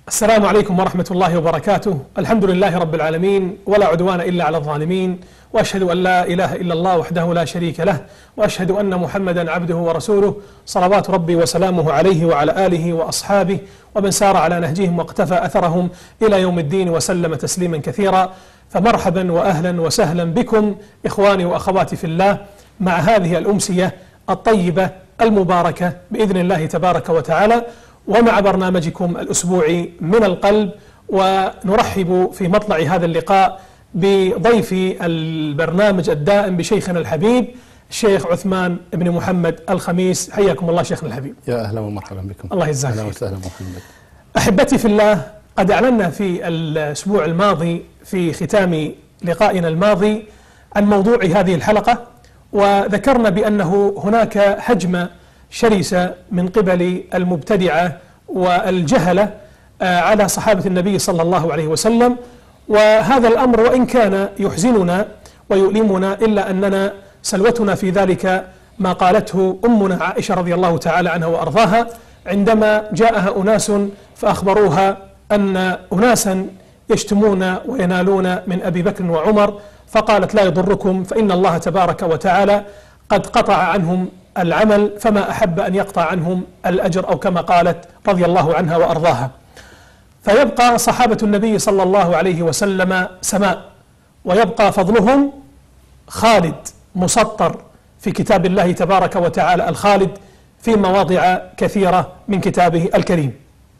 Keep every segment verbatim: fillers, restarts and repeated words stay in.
السلام عليكم ورحمة الله وبركاته. الحمد لله رب العالمين، ولا عدوان إلا على الظالمين، وأشهد أن لا إله إلا الله وحده لا شريك له، وأشهد أن محمدا عبده ورسوله، صلوات ربي وسلامه عليه وعلى آله وأصحابه ومن سار على نهجهم واقتفى أثرهم إلى يوم الدين وسلم تسليما كثيرا. فمرحبا وأهلا وسهلا بكم إخواني وأخواتي في الله مع هذه الأمسية الطيبة المباركة بإذن الله تبارك وتعالى، ومع برنامجكم الأسبوعي من القلب. ونرحب في مطلع هذا اللقاء بضيف البرنامج الدائم بشيخنا الحبيب الشيخ عثمان بن محمد الخميس. حياكم الله شيخنا الحبيب. يا أهلا ومرحبا بكم. الله يجزاك خير. أهلا وسهلا محمد. أحبتي في الله، قد أعلنا في الأسبوع الماضي في ختام لقائنا الماضي عن موضوع هذه الحلقة، وذكرنا بأنه هناك هجمة شرسة من قبل المبتدعة والجهلة على صحابة النبي صلى الله عليه وسلم. وهذا الأمر وإن كان يحزننا ويؤلمنا إلا أننا سلوتنا في ذلك ما قالته أمنا عائشة رضي الله تعالى عنها وأرضاها عندما جاءها أناس فأخبروها أن أناسا يشتمون وينالون من أبي بكر وعمر، فقالت: لا يضركم فإن الله تبارك وتعالى قد قطع عنهم العمل، فما أحب أن يقطع عنهم الأجر، أو كما قالت رضي الله عنها وأرضاها. فيبقى صحابة النبي صلى الله عليه وسلم سماء، ويبقى فضلهم خالد مسطر في كتاب الله تبارك وتعالى الخالد في مواضع كثيرة من كتابه الكريم.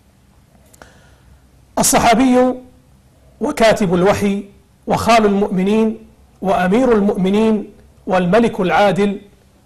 الصحابي وكاتب الوحي وخال المؤمنين وأمير المؤمنين والملك العادل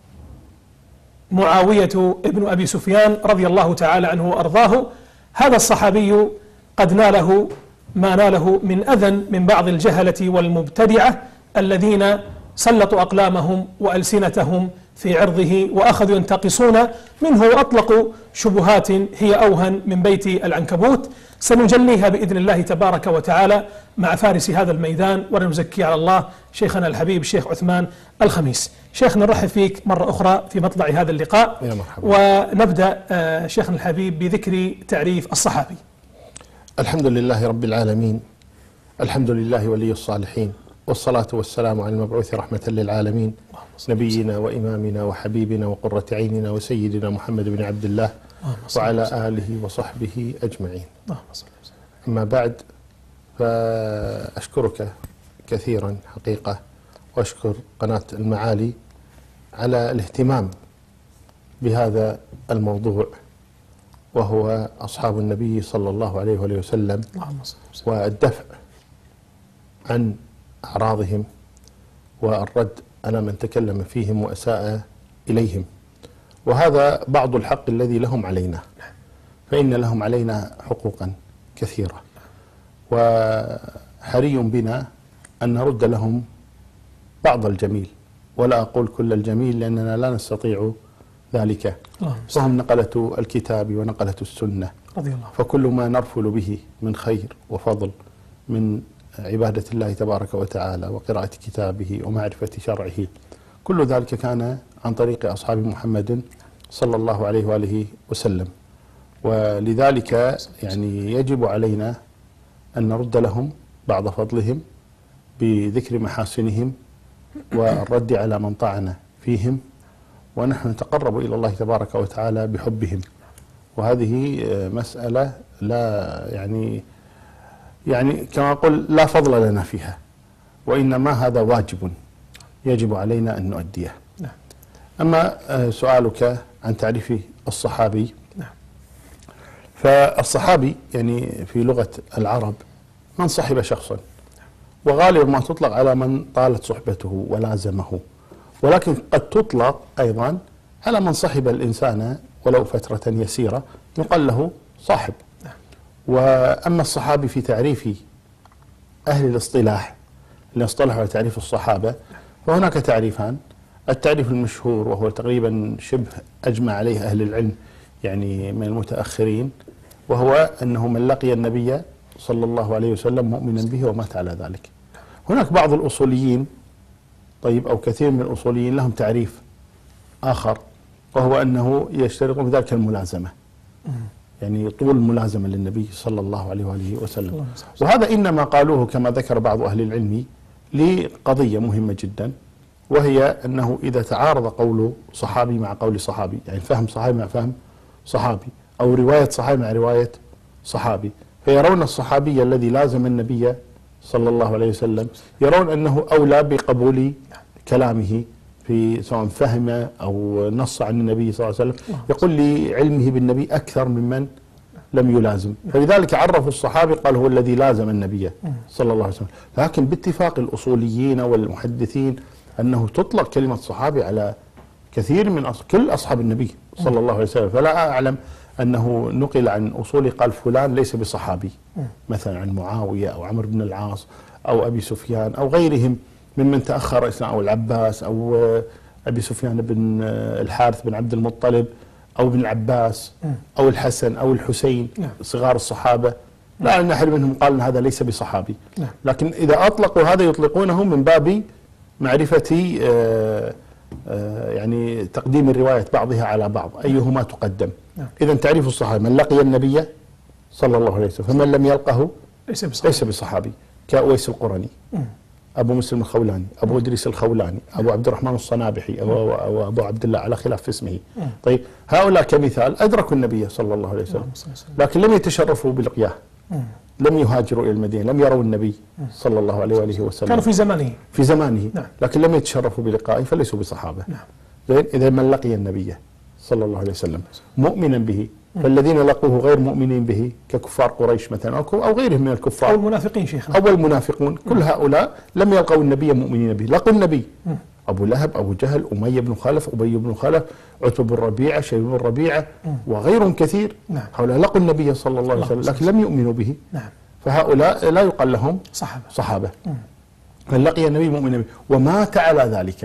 معاوية ابن أبي سفيان رضي الله تعالى عنه وأرضاه، هذا الصحابي قد ناله ما ناله من أذى من بعض الجهلة والمبتدعة الذين سلطوا أقلامهم وألسنتهم في عرضه وأخذوا ينتقصون منه وأطلقوا شبهات هي أوهن من بيت العنكبوت، سنجليها بإذن الله تبارك وتعالى مع فارس هذا الميدان، ونزكي على الله شيخنا الحبيب الشيخ عثمان الخميس. شيخنا نرحب فيك مرة أخرى في مطلع هذا اللقاء. يا مرحبا. ونبدأ شيخنا الحبيب بذكر تعريف الصحابي. الحمد لله رب العالمين، الحمد لله ولي الصالحين، والصلاة والسلام على المبعوث رحمة للعالمين، نبينا وإمامنا وحبيبنا وقرة عيننا وسيدنا محمد بن عبد الله وعلى آله وصحبه أجمعين. أما بعد، فأشكرك كثيرا حقيقة، وأشكر قناة المعالي على الاهتمام بهذا الموضوع، وهو أصحاب النبي صلى الله عليه وآله وسلم، والدفع عن أعراضهم والرد على من تكلم فيهم وأساء إليهم. وهذا بعض الحق الذي لهم علينا، فإن لهم علينا حقوقا كثيرة، وحري بنا أن نرد لهم بعض الجميل، ولا أقول كل الجميل لأننا لا نستطيع ذلك، فهم نقلة الكتاب ونقلة السنة، فكل ما نرفل به من خير وفضل من عبادة الله تبارك وتعالى وقراءة كتابه ومعرفة شرعه، كل ذلك كان عن طريق أصحاب محمد صلى الله عليه وآله وسلم. ولذلك يعني يجب علينا أن نرد لهم بعض فضلهم بذكر محاسنهم والرد على من طعن فيهم، ونحن نتقرب إلى الله تبارك وتعالى بحبهم. وهذه مسألة لا يعني يعني كما أقول لا فضل لنا فيها، وإنما هذا واجب يجب علينا أن نؤديه. أما سؤالك عن تعريف الصحابي، فالصحابي يعني في لغة العرب من صحب شخصا، وغالبا ما تطلق على من طالت صحبته ولازمه، ولكن قد تطلق أيضا على من صحب الإنسان ولو فترة يسيرة يقال له صاحب. وأما الصحابي في تعريف أهل الاصطلاح اللي اصطلحوا على تعريف الصحابة، فهناك تعريفان: التعريف المشهور وهو تقريبا شبه أجمع عليه أهل العلم يعني من المتأخرين، وهو أنه من لقي النبي صلى الله عليه وسلم مؤمنا به ومات على ذلك. هناك بعض الأصوليين طيب أو كثير من الأصوليين لهم تعريف آخر، وهو أنه يشترطون في ذلك الملازمة، يعني طول ملازمة للنبي صلى الله عليه وآله وسلم. وهذا إنما قالوه كما ذكر بعض أهل العلم لقضية مهمة جدا، وهي أنه إذا تعارض قول صحابي مع قول صحابي، يعني فهم صحابي مع فهم صحابي، أو رواية صحابي مع رواية صحابي، فيرون الصحابي الذي لازم النبي صلى الله عليه وسلم يرون أنه أولى بقبول كلامه في سواء فهم أو نص عن النبي صلى الله عليه وسلم، يقول لعلمه بالنبي أكثر ممن لم يلازم، فلذلك عرفوا الصحابي قال هو الذي لازم النبي صلى الله عليه وسلم. لكن باتفاق الأصوليين والمحدثين أنه تطلق كلمة صحابي على كثير من أص... كل أصحاب النبي صلى الله عليه وسلم، فلا أعلم أنه نقل عن أصولي قال فلان ليس بصحابي، مثلا عن معاوية أو عمرو بن العاص أو أبي سفيان أو غيرهم ممن تأخر إسلام، أو العباس أو أبي سفيان بن الحارث بن عبد المطلب أو ابن العباس أو الحسن أو الحسين صغار الصحابة، لا أن أحد منهم قال أن هذا ليس بصحابي. لكن إذا أطلقوا هذا يطلقونه من باب معرفة آآ آآ يعني تقديم الرواية بعضها على بعض، أيهما تقدم. إذا تعريف الصحابي من لقي النبي صلى الله عليه وسلم، فمن لم يلقه ليس بصحابي, ليس بصحابي. كأويس القرني، أبو مسلم الخولاني، أبو إدريس الخولاني، أبو عبد الرحمن الصنابحي، أو, أو أبو عبد الله على خلاف في اسمه. طيب هؤلاء كمثال أدركوا النبي صلى الله عليه وسلم، لكن لم يتشرفوا بلقياه، لم يهاجروا إلى المدينة، لم يروا النبي صلى الله عليه وآله وسلم، كانوا في زمانه في زمانه لكن لم يتشرفوا بلقائه فليسوا بصحابة. زين، إذا من لقي النبي صلى الله عليه وسلم مؤمنا به، فالذين لقوه غير مؤمنين به ككفار قريش مثلا أو غيرهم من الكفار أو المنافقين شيخنا أو المنافقون، كل هؤلاء لم يلقوا النبي مؤمنين به، لقوا النبي أبو لهب، أبو جهل، أمية بن خلف، أبي بن خلف، عتبة بن ربيعة، شيبة بن ربيعة وغيرهم كثير، هؤلاء لقوا النبي صلى الله عليه وسلم لكن لم يؤمنوا به، فهؤلاء لا يقال لهم صحابة, صحابة. من لقي النبي مؤمنا به ومات على ذلك.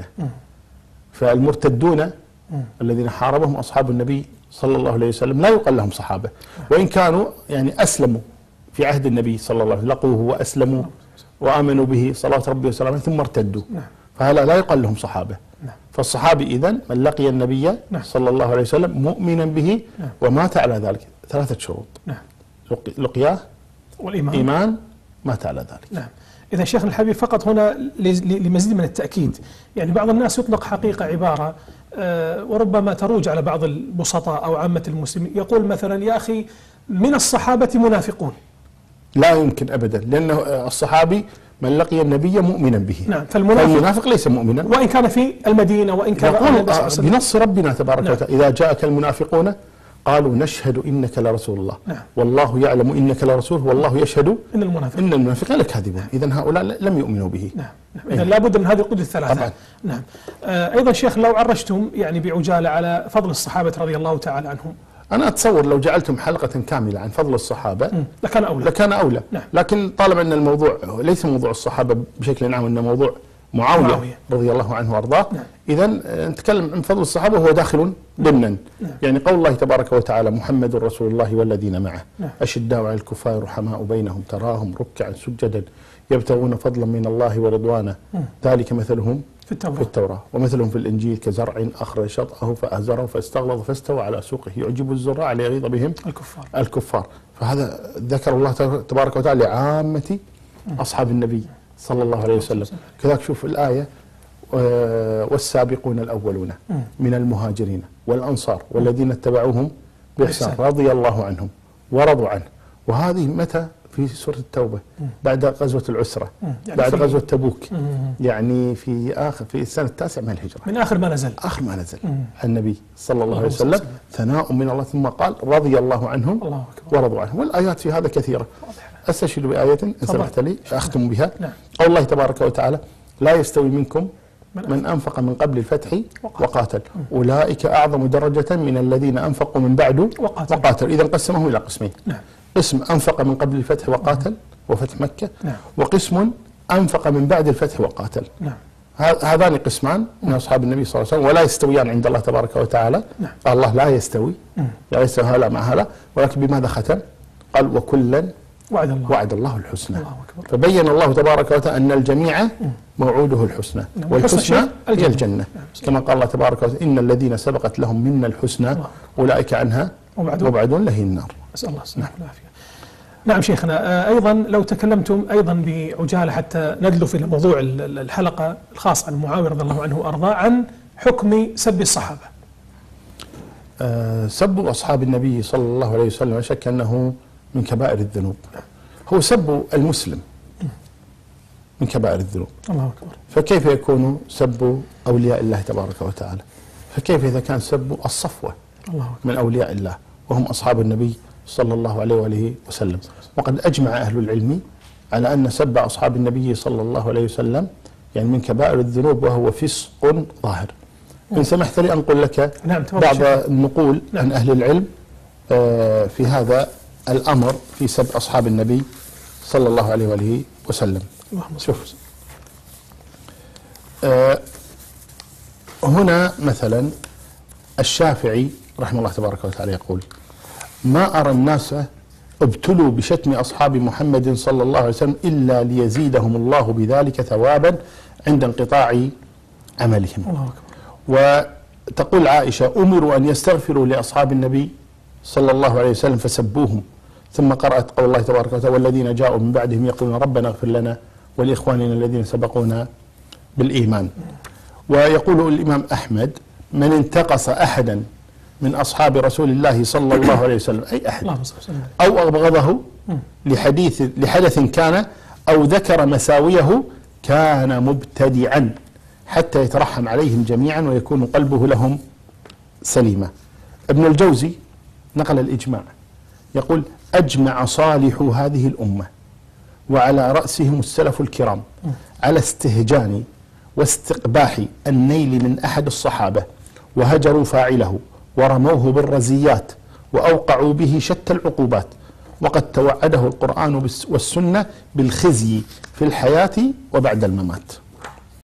فالمرتدون الذين حاربهم أصحاب النبي صلى الله عليه وسلم لا يقال لهم صحابة، وإن كانوا يعني أسلموا في عهد النبي صلى الله عليه وسلم، لقوه وأسلموا وآمنوا به صلوات ربي وسلامه ثم ارتدوا، فهؤلاء لا يقال لهم صحابة. فالصحابي إذن من لقي النبي صلى الله عليه وسلم مؤمنا به ومات على ذلك، ثلاثة شروط: لقياه والإيمان إيمان مات على ذلك. نعم. إذا شيخنا الحبيب فقط هنا لمزيد من التأكيد، يعني بعض الناس يطلق حقيقة عبارة أه وربما تروج على بعض البسطاء أو عامة المسلمين، يقول مثلا يا أخي من الصحابة منافقون. لا يمكن أبدا، لأن الصحابي من لقي النبي مؤمنا به. نعم. فالمنافق, فالمنافق ليس مؤمنا وإن كان في المدينة وإن كان يقول بنص ربنا تبارك نعم. وتعالى: إذا جاءك المنافقون قالوا نشهد إنك لرسول الله نعم. والله يعلم إنك لرسول والله يشهد إن المنافقين إن المنافقين لكاذبون. إذن هؤلاء لم يؤمنوا به. نعم. نعم. إذن لابد من هذه القدوة الثلاثة. طبعا. نعم. آه أيضا شيخ لو عرجتم يعني بعجالة على فضل الصحابة رضي الله تعالى عنهم، أنا أتصور لو جعلتم حلقة كاملة عن فضل الصحابة م. لكان أولى لكان أولى نعم. لكن طالما أن الموضوع ليس موضوع الصحابة بشكل عام، إنه موضوع معاوية, معاوية رضي الله عنه وأرضاه، نعم. إذن نتكلم عن فضل الصحابة وهو داخل ضمنا نعم. يعني قول الله تبارك وتعالى: محمد رسول الله والذين معه نعم. أشداء على الكفار رحماء بينهم تراهم ركعا سجدا يبتغون فضلا من الله ورضوانه ذلك مثلهم في التوراة. في التوراة ومثلهم في الإنجيل كزرع أخرج شطأه فأزره فاستغلظ فاستوى على سوقه يعجب الزراع ليغيظ بهم الكفار. الكفار. فهذا ذكر الله تبارك وتعالى لعامة أصحاب النبي صلى الله عليه وسلم. كذلك شوف الآية: والسابقون الأولون من المهاجرين والأنصار والذين اتبعوهم بإحسان رضي الله عنهم ورضوا عنه. وهذه متى؟ في سورة التوبة بعد غزوة العسرة، يعني بعد غزوة تبوك، يعني في آخر في السنة التاسعة من الهجرة، من آخر ما نزل آخر ما نزل النبي صلى الله عليه وسلم، ثناء من الله، ثم قال: رضي الله عنهم الله ورضوا عنه. والآيات في هذا كثيرة. أستشهد بآية إن سمحت لي أختم بها. نعم. قول الله تبارك وتعالى: لا يستوي منكم من أنفق من قبل الفتح وقاتل أولئك أعظم درجة من الذين أنفقوا من بعد وقاتل, وقاتل. إذا قسمهم إلى قسمين: نعم. قسم أنفق من قبل الفتح وقاتل وفتح مكة، نعم. وقسم أنفق من بعد الفتح وقاتل. نعم. هذان قسمان من أصحاب النبي صلى الله عليه وسلم ولا يستويان عند الله تبارك وتعالى. نعم. قال الله لا يستوي مم. لا يستوي هؤلاء مع هؤلاء، ولكن بماذا ختم؟ قال: وكلا وعد الله, وعد الله الحسنى. الله أكبر. فبين الله تبارك وتعالى أن الجميع موعوده الحسنى، نعم. والحسنى هي الجنة، الجنة. نعم. كما قال الله تبارك وتعالى: إن الذين سبقت لهم منا الحسنى أولئك عنها وبعدون, وبعدون لهي النار. نسأل الله السلامة والعافية. نعم شيخنا، أيضا لو تكلمتم أيضا بعجالة حتى ندلف إلى موضوع الحلقة الخاص عن معاوية رضي الله عنه وأرضاه، عن حكم سب الصحابة. أه سب أصحاب النبي صلى الله عليه وسلم لا شك أنه من كبائر الذنوب. هو سب المسلم من كبائر الذنوب. الله أكبر. فكيف يكون سب أولياء الله تبارك وتعالى؟ فكيف إذا كان سب الصفوة الله أكبر من أولياء الله وهم أصحاب النبي صلى الله عليه وآله وسلم؟ وقد أجمع أهل العلم على أن سب أصحاب النبي صلى الله عليه وسلم يعني من كبائر الذنوب، وهو فسق ظاهر. إن سمحت لي أنقل لك نعم بعض النقول نعم. عن أهل العلم في هذا الأمر في سب أصحاب النبي صلى الله عليه وآله وسلم. شوف آه هنا مثلا الشافعي رحمه الله تبارك وتعالى يقول: ما أرى الناس ابتلوا بشتم أصحاب محمد صلى الله عليه وسلم إلا ليزيدهم الله بذلك ثوابا عند انقطاع عملهم. الله أكبر. وتقول عائشة: أمروا أن يستغفروا لأصحاب النبي صلى الله عليه وسلم فسبوهم، ثم قرأت قول الله تبارك وتعالى: والذين جاءوا من بعدهم يقولون ربنا اغفر لنا ولإخواننا الذين سبقونا بالإيمان. ويقول الإمام أحمد: من انتقص أحدا من أصحاب رسول الله صلى الله عليه وسلم، أي أحد، أو أبغضه لحديث لحدث كان أو ذكر مساويه كان مبتدعا حتى يترحم عليهم جميعا ويكون قلبه لهم سليما. ابن الجوزي نقل الإجماع، يقول: أجمع صالح هذه الأمة وعلى رأسهم السلف الكرام على استهجان واستقباح النيل من أحد الصحابة، وهجروا فاعله ورموه بالرزيات وأوقعوا به شتى العقوبات، وقد توعده القرآن والسنة بالخزي في الحياة وبعد الممات.